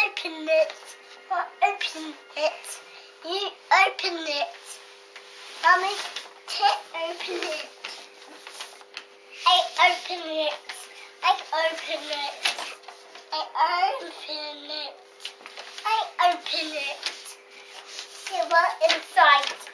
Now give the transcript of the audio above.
open it. I open it. You open it. Mummy, open it. I open it. I open it. I open it. I open it. See what's inside.